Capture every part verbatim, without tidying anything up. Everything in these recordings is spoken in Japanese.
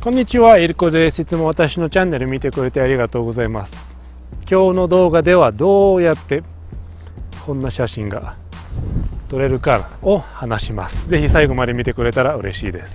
こんにちは、イルコです。いつも私のチャンネル見てくれてありがとうございます。今日の動画ではどうやってこんな写真が撮れるかを話します。ぜひ最後まで見てくれたら嬉しいです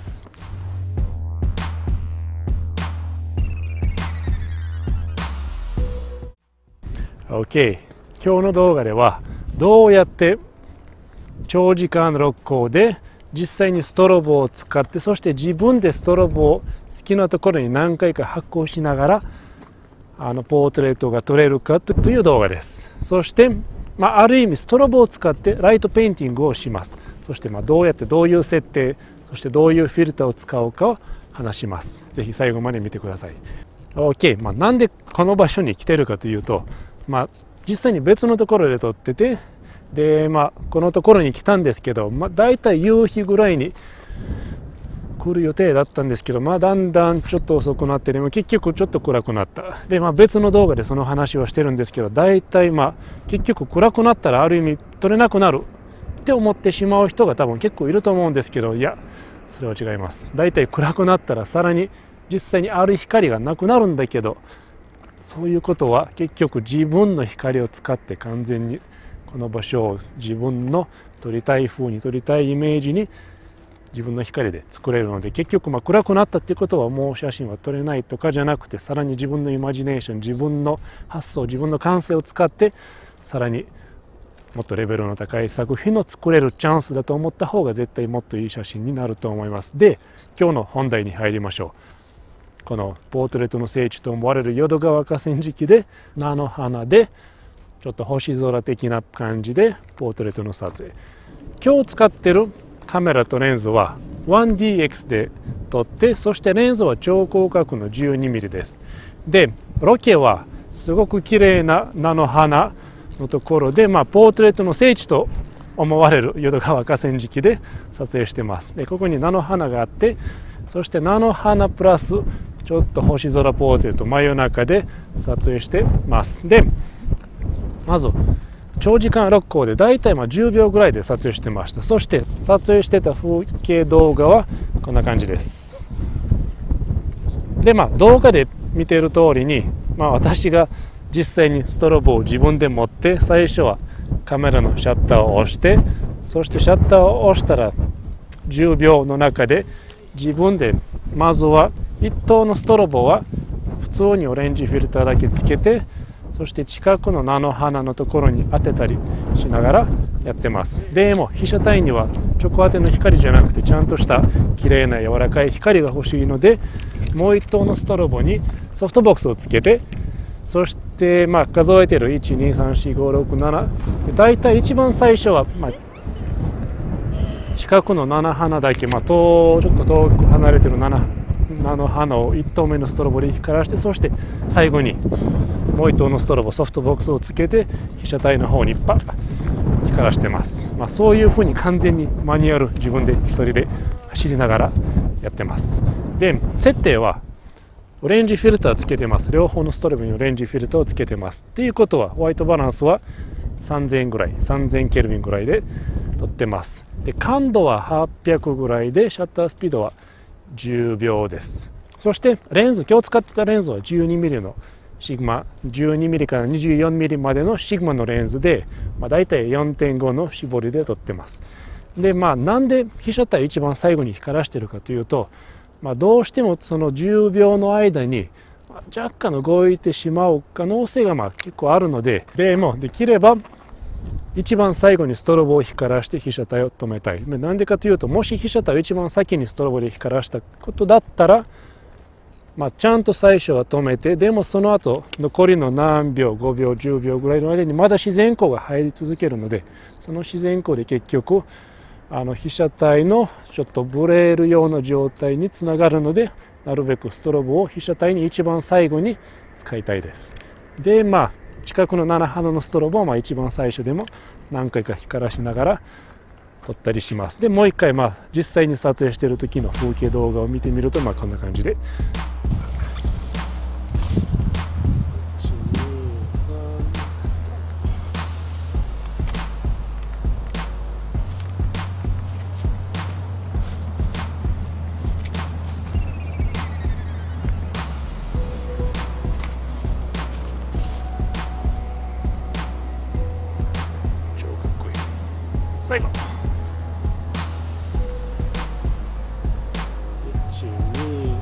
。OK、今日の動画ではどうやって長時間録光で実際にストロボを使って、そして自分でストロボを好きなところに何回か発光しながらあのポートレートが撮れるかという動画です。そして、まあ、ある意味ストロボを使ってライトペインティングをします。そして、まあ、どうやってどういう設定、そしてどういうフィルターを使うかを話します。ぜひ最後まで見てください。OK、まあ、なんでこの場所に来てるかというと、まあ、実際に別のところで撮ってて、でまあ、このところに来たんですけど、まあ、だいたい夕日ぐらいに来る予定だったんですけど、まあ、だんだんちょっと遅くなって、でも結局ちょっと暗くなった。で、まあ、別の動画でその話をしてるんですけど、だいたいまあ結局暗くなったらある意味撮れなくなるって思ってしまう人が多分結構いると思うんですけど、いやそれは違います。だいたい暗くなったらさらに実際にある光がなくなるんだけど、そういうことは結局自分の光を使って完全にこの場所を自分の撮りたい風に撮りたいイメージに自分の光で作れるので、結局まあ暗くなったっていうことはもう写真は撮れないとかじゃなくて、さらに自分のイマジネーション、自分の発想、自分の感性を使ってさらにもっとレベルの高い作品を作れるチャンスだと思った方が絶対もっといい写真になると思います。で、今日の本題に入りましょう。このポートレートの聖地と思われる淀川河川敷で菜の花でちょっと星空的な感じでポートレートの撮影。今日使ってるカメラとレンズは ワンディーエックス で撮って、そしてレンズは超広角の じゅうにミリ です。でロケはすごく綺麗な菜の花のところで、まあ、ポートレートの聖地と思われる淀川河川敷で撮影してます。でここに菜の花があって、そして菜の花プラスちょっと星空ポートレート真夜中で撮影してます。でまず長時間録光でだいたいまあじゅうびょうぐらいで撮影してました。そして撮影してた風景動画はこんな感じです。でまあ動画で見ている通りに、まあ、私が実際にストロボを自分で持って、最初はカメラのシャッターを押して、そしてシャッターを押したらじゅうびょうの中で自分でまずは一等のストロボは普通にオレンジフィルターだけつけて、そして近くの菜の花のところに当てたりしながらやってます。でも被写体には直当ての光じゃなくて、ちゃんとした綺麗な柔らかい光が欲しいので、もう一等のストロボにソフトボックスをつけて、そしてまあ数えてるいちにさんしごろくなな、だいたい一番最初はまあ近くの菜の花だけ、まあ、とちょっと遠く離れてる菜の花をいち等目のストロボで光らして、そして最後にもう一等のストロボソフトボックスをつけて被写体の方にパッ光らしてます。まあ、そういうふうに完全にマニュアル自分で一人で走りながらやってます。で設定はオレンジフィルターつけてます。両方のストロボにオレンジフィルターをつけてます。っていうことはホワイトバランスはさんぜんぐらい、さんぜんケルビンぐらいで撮ってます。で感度ははっぴゃくぐらいで、シャッタースピードはじゅうびょうです。そしてレンズ、今日使ってたレンズは じゅうにミリ のシグマ、じゅうにミリ から にじゅうよんミリ までのシグマのレンズで、まあ、だいたい よんてんご の絞りで撮ってます。でまあなんで被写体一番最後に光らしてるかというと、まあ、どうしてもそのじゅうびょうの間に若干動いてしまう可能性がまあ結構あるので、でもできれば一番最後にストロボを光らして被写体を止めたい。なんでかというと、もし被写体を一番先にストロボで光らしたことだったら、まあ、ちゃんと最初は止めて、でもその後残りの何秒、ごびょうじゅうびょうぐらいの間にまだ自然光が入り続けるので、その自然光で結局あの被写体のちょっとブレるような状態につながるので、なるべくストロボを被写体に一番最後に使いたいです。でまあ近くの菜の花のストロボはまあ一番最初でも何回か光らしながら撮ったりします。でもう一回まあ実際に撮影している時の風景動画を見てみると、まあこんな感じで。 最後いちに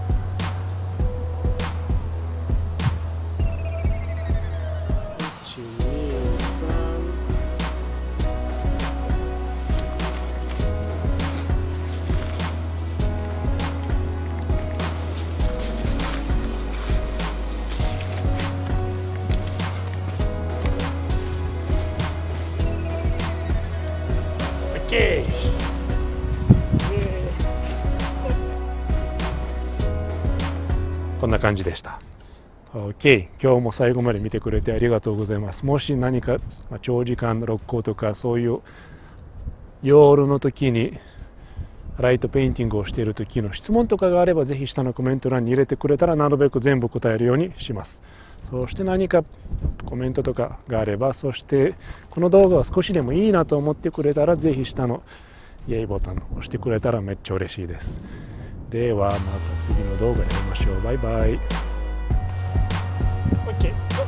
いちにさんこんな感じでした。OK、今日も最後まで見てくれてありがとうございます。もし何か長時間の録光とかそういう夜の時にライトペインティングをしている時の質問とかがあればぜひ下のコメント欄に入れてくれたらなるべく全部答えるようにします。そして何かコメントとかがあれば、そしてこの動画は少しでもいいなと思ってくれたらぜひ下のイエイボタンを押してくれたらめっちゃ嬉しいです。ではまた次の動画で会いましょう。バイバイ。 OK